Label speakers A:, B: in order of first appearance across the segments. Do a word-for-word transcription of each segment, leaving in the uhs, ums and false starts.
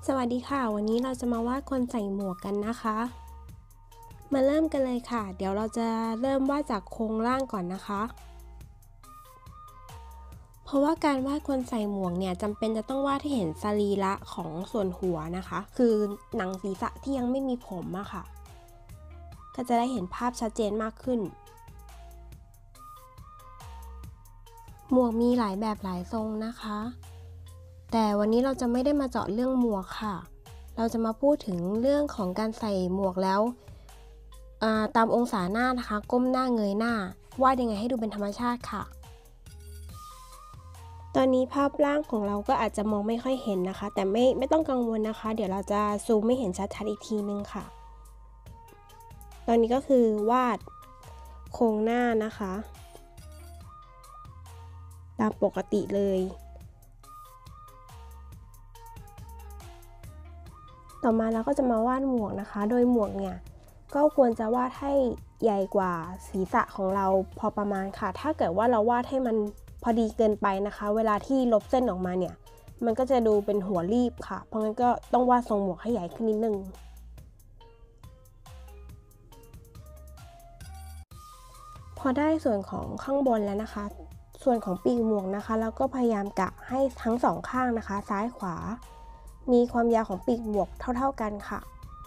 A: สวัสดีค่ะวันนี้เราจะมาวาดคนใส่หมวกกันนะคะมาเริ่มกันเลยค่ะเดี๋ยวเราจะเริ่มวาดจากโครงร่างก่อนนะคะเพราะว่าการวาดคนใส่หมวกเนี่ยจำเป็นจะต้องวาดให้เห็นสรีระของส่วนหัวนะคะคือหนังศีรษะที่ยังไม่มีผมอะค่ะก็จะได้เห็นภาพชัดเจนมากขึ้นหมวกมีหลายแบบหลายทรงนะคะแต่วันนี้เราจะไม่ได้มาเจาะเรื่องหมวกค่ะเราจะมาพูดถึงเรื่องของการใส่หมวกแล้วตามองศาหน้านะคะก้มหน้าเงยหน้าวาดยังไงให้ดูเป็นธรรมชาติค่ะตอนนี้ภาพร่างของเราก็อาจจะมองไม่ค่อยเห็นนะคะแต่ไม่ไม่ต้องกังวลนะคะเดี๋ยวเราจะซูมไม่เห็นชัดๆอีกทีนึงค่ะตอนนี้ก็คือวาดโครงหน้านะคะตามปกติเลยต่อมาเราก็จะมาวาดหมวกนะคะโดยหมวกเนี่ยก็ควรจะวาดให้ใหญ่กว่าศีรษะของเราพอประมาณค่ะถ้าเกิดว่าเราวาดให้มันพอดีเกินไปนะคะเวลาที่ลบเส้นออกมาเนี่ยมันก็จะดูเป็นหัวรีบค่ะเพราะงั้นก็ต้องวาดทรงหมวกให้ใหญ่ขึ้นนิดนึงพอได้ส่วนของข้างบนแล้วนะคะส่วนของปีกหมวกนะคะแล้วก็พยายามกะให้ทั้งสองข้างนะคะซ้ายขวามีความยาวของปีกหมวกเท่าๆกันค่ะ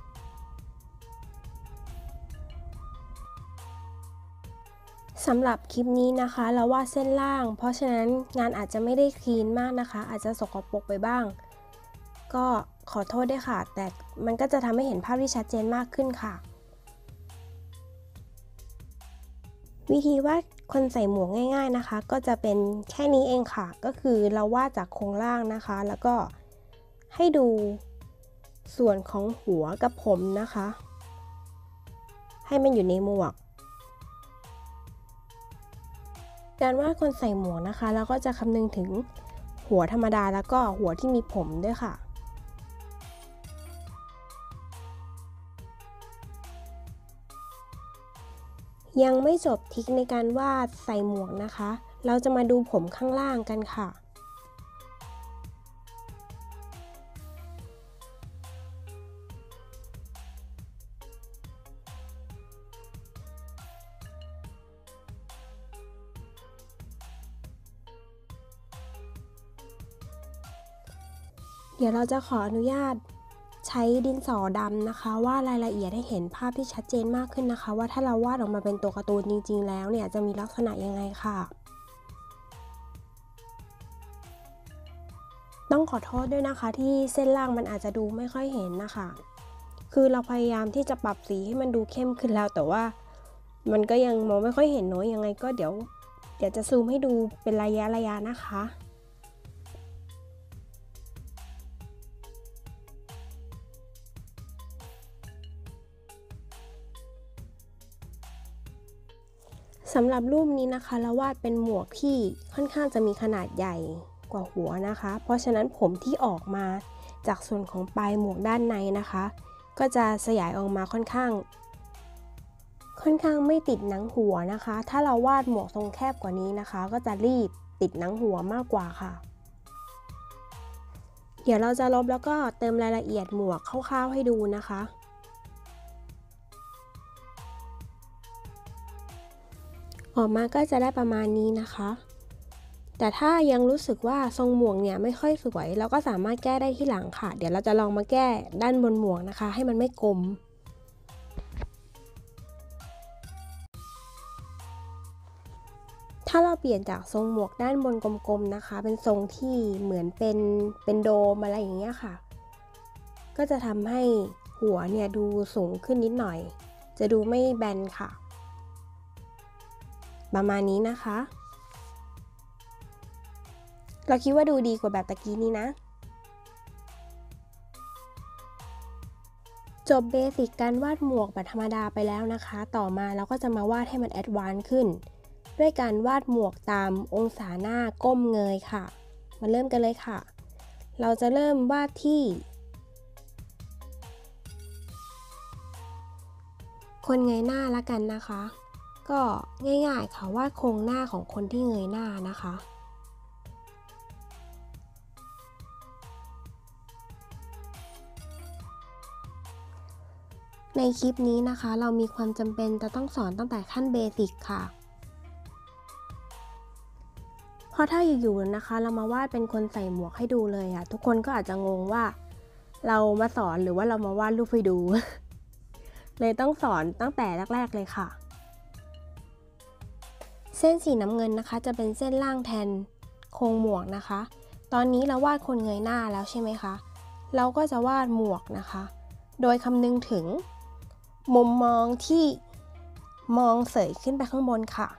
A: สำหรับคลิปนี้นะคะเราวาดเส้นล่างเพราะฉะนั้นงานอาจจะไม่ได้คลีนมากนะคะอาจจะสกปรกไปบ้างก็ขอโทษด้วยค่ะแต่มันก็จะทำให้เห็นภาพที่ชัดเจนมากขึ้นค่ะวิธีวาดคนใส่หมวกง่ายๆนะคะก็จะเป็นแค่นี้เองค่ะก็คือเราวาดจากโครงล่างนะคะแล้วก็ให้ดูส่วนของหัวกับผมนะคะให้มันอยู่ในหมวกการวาดคนใส่หมวกนะคะเราก็จะคำนึงถึงหัวธรรมดาแล้วก็หัวที่มีผมด้วยค่ะยังไม่จบทริคในการวาดใส่หมวกนะคะเราจะมาดูผมข้างล่างกันค่ะเดี๋ยวเราจะขออนุญาตใช้ดินสอดำนะคะวาดรายละเอียดให้เห็นภาพที่ชัดเจนมากขึ้นนะคะว่าถ้าเราวาดออกมาเป็นตัวการ์ตูนจริงๆแล้วเนี่ยจะมีลักษณะยังไงค่ะต้องขอโทษด้วยนะคะที่เส้นล่างมันอาจจะดูไม่ค่อยเห็นนะคะคือเราพยายามที่จะปรับสีให้มันดูเข้มขึ้นแล้วแต่ว่ามันก็ยังมองไม่ค่อยเห็นเนาะยังไงก็เดี๋ยวเดี๋ยวจะซูมให้ดูเป็นระยะระยะนะคะสำหรับรูปนี้นะคะเราวาดเป็นหมวกที่ค่อนข้างจะมีขนาดใหญ่กว่าหัวนะคะเพราะฉะนั้นผมที่ออกมาจากส่วนของปลายหมวกด้านในนะคะก็จะสยายออกมาค่อนข้างค่อนข้างไม่ติดหนังหัวนะคะถ้าเราวาดหมวกทรงแคบกว่านี้นะคะก็จะรีบติดหนังหัวมากกว่าค่ะเดี๋ยวเราจะลบแล้วก็เติมรายละเอียดหมวกคร่าวๆให้ดูนะคะออกมาก็จะได้ประมาณนี้นะคะแต่ถ้ายังรู้สึกว่าทรงหมวกเนี่ยไม่ค่อยสวยเราก็สามารถแก้ได้ที่หลังค่ะเดี๋ยวเราจะลองมาแก้ด้านบนหมวกนะคะให้มันไม่กลมถ้าเราเปลี่ยนจากทรงหมวกด้านบนกลมๆนะคะเป็นทรงที่เหมือนเป็นเป็นโดมอะไรอย่างเงี้ยค่ะก็จะทำให้หัวเนี่ยดูสูงขึ้นนิดหน่อยจะดูไม่แบนค่ะประมาณนี้นะคะเราคิดว่าดูดีกว่าแบบตะกี้นี้นะจบเบสิกการวาดหมวกแบบธรรมดาไปแล้วนะคะต่อมาเราก็จะมาวาดให้มันแอดวานซ์ขึ้นด้วยการวาดหมวกตามองศาหน้าก้มเงยค่ะมาเริ่มกันเลยค่ะเราจะเริ่มวาดที่คนเงยหน้าละกันนะคะก็ง่ายๆค่ะวาดโครงหน้าของคนที่เงยหน้านะคะในคลิปนี้นะคะเรามีความจำเป็นจะต้องสอนตั้งแต่ขั้นเบสิกค่ะเพราะถ้าอยู่ๆนะคะเรามาวาดเป็นคนใส่หมวกให้ดูเลยอะทุกคนก็อาจจะงงว่าเรามาสอนหรือว่าเรามาวาดรูปให้ดู เลยต้องสอนตั้งแต่แรกๆเลยค่ะเส้นสีน้ำเงินนะคะจะเป็นเส้นล่างแทนโครงหมวกนะคะตอนนี้เราวาดคนเงยหน้าแล้วใช่ไหมคะเราก็จะวาดหมวกนะคะโดยคำนึงถึงมุมมองที่มองเสยขึ้นไปข้างบนค่ะ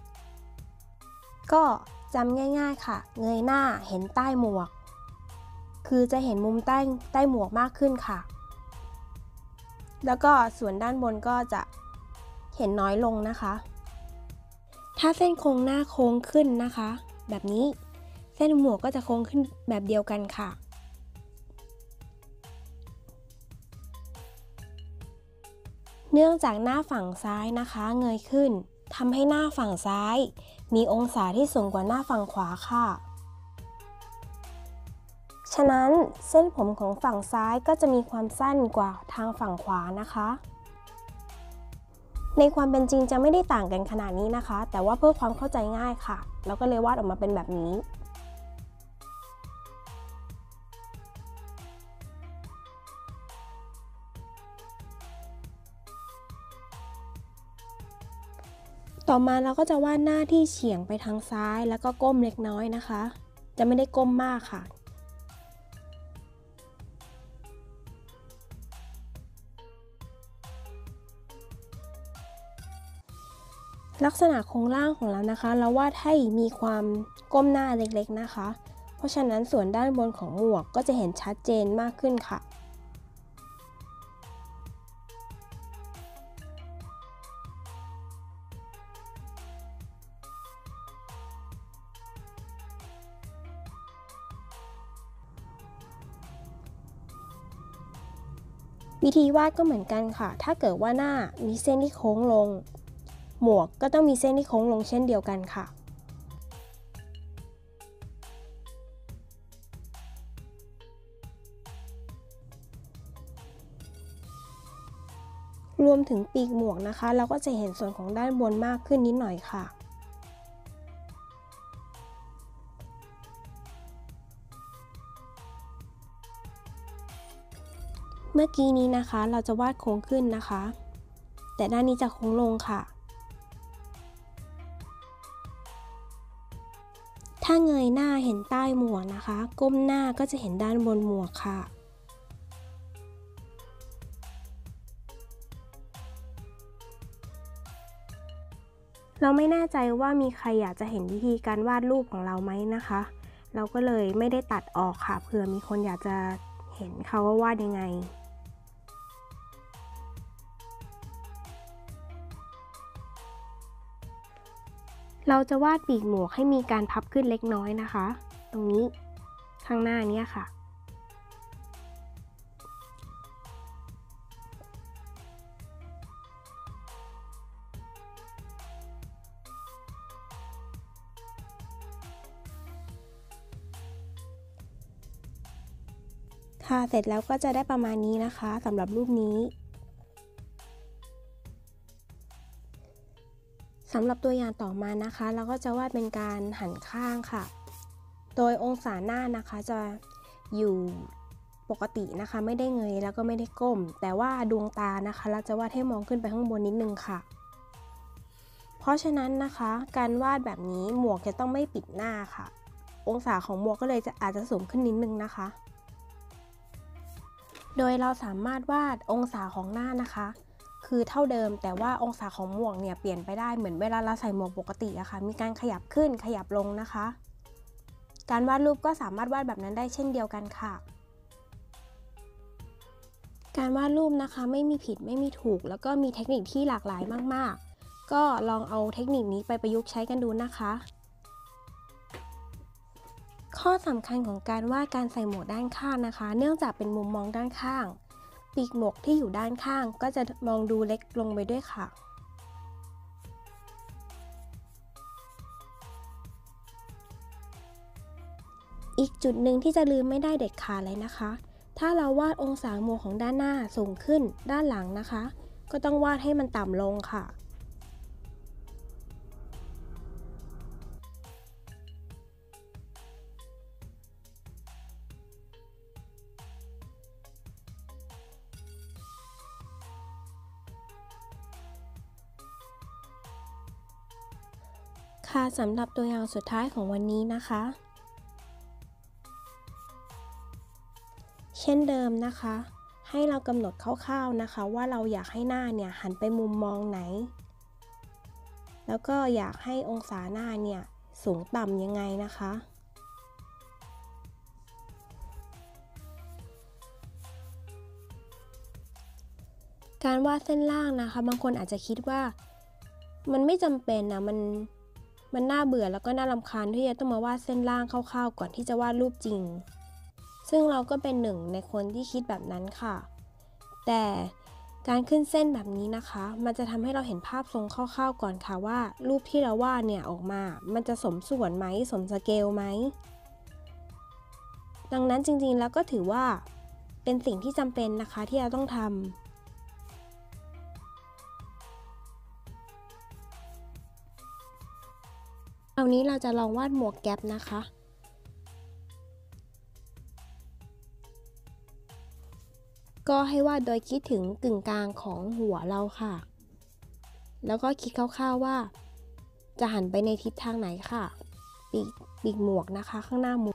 A: ก็จำง่ายๆค่ะเงยหน้าเห็นใต้หมวกคือจะเห็นมุมใต้ใต้หมวกมากขึ้นค่ะแล้วก็ส่วนด้านบนก็จะเห็นน้อยลงนะคะถ้าเส้นโครงหน้าโค้งขึ้นนะคะแบบนี้เส้นหมวกก็จะโค้งขึ้นแบบเดียวกันค่ะเนื่องจากหน้าฝั่งซ้ายนะคะเงยขึ้นทำให้หน้าฝั่งซ้ายมีองศาที่สูงกว่าหน้าฝั่งขวาค่ะฉะนั้นเส้นผมของฝั่งซ้ายก็จะมีความสั้นกว่าทางฝั่งขวานะคะในความเป็นจริงจะไม่ได้ต่างกันขนาดนี้นะคะแต่ว่าเพื่อความเข้าใจง่ายค่ะเราก็เลยวาดออกมาเป็นแบบนี้ต่อมาเราก็จะวาดหน้าที่เฉียงไปทางซ้ายแล้วก็ก้มเล็กน้อยนะคะจะไม่ได้ก้มมากค่ะลักษณะโครงร่างของเรานะคะเราวาดให้มีความก้มหน้าเล็กๆนะคะเพราะฉะนั้นส่วนด้านบนของหมวกก็จะเห็นชัดเจนมากขึ้นค่ะวิธีวาดก็เหมือนกันค่ะถ้าเกิดว่าหน้ามีเส้นที่โค้งลงหมวกก็ต้องมีเส้นที่โค้งลงเช่นเดียวกันค่ะรวมถึงปีกหมวกนะคะเราก็จะเห็นส่วนของด้านบนมากขึ้นนิดหน่อยค่ะเมื่อกี้นี้นะคะเราจะวาดโค้งขึ้นนะคะแต่ด้านนี้จะโค้งลงค่ะถ้าเงยหน้าเห็นใต้หมวกนะคะก้มหน้าก็จะเห็นด้านบนหมวกค่ะเราไม่แน่ใจว่ามีใครอยากจะเห็นวิธีการวาดรูปของเราไหมนะคะเราก็เลยไม่ได้ตัดออกค่ะเผื่อมีคนอยากจะเห็นเขาว่าวาดยังไงเราจะวาดปีกหมวกให้มีการพับขึ้นเล็กน้อยนะคะตรงนี้ข้างหน้านี้ค่ะค่ะเสร็จแล้วก็จะได้ประมาณนี้นะคะสำหรับรูปนี้สำหรับตัวอย่างต่อมานะคะเราก็จะวาดเป็นการหันข้างค่ะโดยองศาหน้านะคะจะอยู่ปกตินะคะไม่ได้เงยแล้วก็ไม่ได้ก้มแต่ว่าดวงตานะคะเราจะวาดให้มองขึ้นไปข้างบนนิดนึงค่ะเพราะฉะนั้นนะคะการวาดแบบนี้หมวกจะต้องไม่ปิดหน้าค่ะองศาของหมวกก็เลยจะอาจจะสูงขึ้นนิดนึงนะคะโดยเราสามารถวาดองศาของหน้านะคะคือเท่าเดิมแต่ว่าองศาของหมวกเนี่ยเปลี่ยนไปได้เหมือนเวลาเราใส่หมวกปกติอะค่ะมีการขยับขึ้นขยับลงนะคะการวาดรูปก็สามารถวาดแบบนั้นได้เช่นเดียวกันค่ะการวาดรูปนะคะไม่มีผิดไม่มีถูกแล้วก็มีเทคนิคที่หลากหลายมากๆก็ลองเอาเทคนิคนี้ไปประยุกต์ใช้กันดูนะคะข้อสำคัญของการวาดการใส่หมวกด้านข้างนะคะเนื่องจากเป็นมุมมองด้านข้างปีกหมวกที่อยู่ด้านข้างก็จะมองดูเล็กลงไปด้วยค่ะอีกจุดหนึ่งที่จะลืมไม่ได้เด็ดขาดเลยนะคะถ้าเราวาดองศาหมวกของด้านหน้าสูงขึ้นด้านหลังนะคะก็ต้องวาดให้มันต่ำลงค่ะค่ะสำหรับตัวอย่างสุดท้ายของวันนี้นะคะเช่นเดิมนะคะให้เรากำหนดคร่าวๆนะคะว่าเราอยากให้หน้าเนี่ยหันไปมุมมองไหนแล้วก็อยากให้องศาหน้าเนี่ยสูงต่ำยังไงนะคะการวาดเส้นล่างนะคะบางคนอาจจะคิดว่ามันไม่จำเป็นนะมันมันน่าเบื่อแล้วก็น่ารำคาญที่จะต้องมาวาดเส้นล่างคร่าวๆก่อนที่จะวาดรูปจริงซึ่งเราก็เป็นหนึ่งในคนที่คิดแบบนั้นค่ะแต่การขึ้นเส้นแบบนี้นะคะมันจะทำให้เราเห็นภาพทรงคร่าวๆก่อนค่ะว่ารูปที่เราวาดเนี่ยออกมามันจะสมส่วนไหมสมสเกลไหมดังนั้นจริงๆแล้วก็ถือว่าเป็นสิ่งที่จำเป็นนะคะที่เราต้องทำคราวนี้เราจะลองวาดหมวกแก๊ปนะคะก็ให้วาดโดยคิดถึงกึ่งกลางของหัวเราค่ะแล้วก็คิดคร่าวๆว่าจะหันไปในทิศทางไหนค่ะปีกปีกหมวกนะคะข้างหน้าหมวก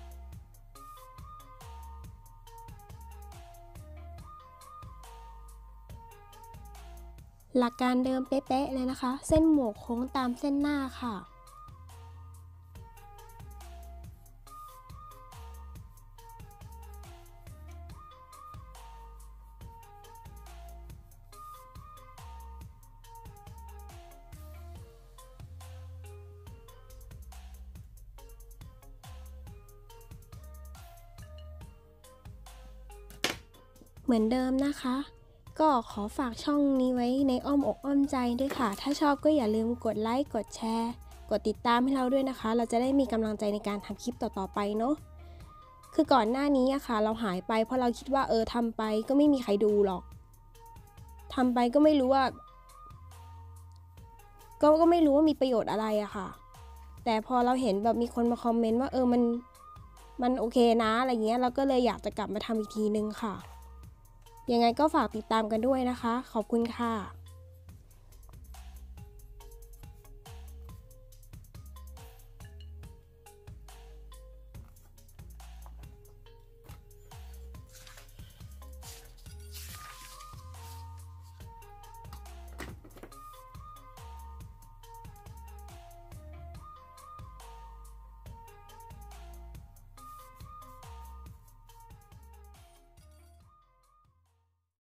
A: หลักการเดิมเป๊ะๆเลยนะคะเส้นหมวกโค้งตามเส้นหน้าค่ะเหมือนเดิมนะคะก็ขอฝากช่องนี้ไว้ในอ้อมอกอ้อมใจด้วยค่ะถ้าชอบก็อย่าลืมกดไลค์กดแชร์กดติดตามให้เราด้วยนะคะเราจะได้มีกำลังใจในการทำคลิปต่อๆไปเนาะคือก่อนหน้านี้อะค่ะเราหายไปเพราะเราคิดว่าเออทำไปก็ไม่มีใครดูหรอกทำไปก็ไม่รู้ว่าก็ก็ไม่รู้ว่ามีประโยชน์อะไรอะค่ะแต่พอเราเห็นแบบมีคนมาคอมเมนต์ว่าเออมันมันโอเคนะอะไรเงี้ยเราก็เลยอยากจะกลับมาทำอีกทีนึงค่ะยังไงก็ฝากติดตามกันด้วยนะคะขอบคุณค่ะ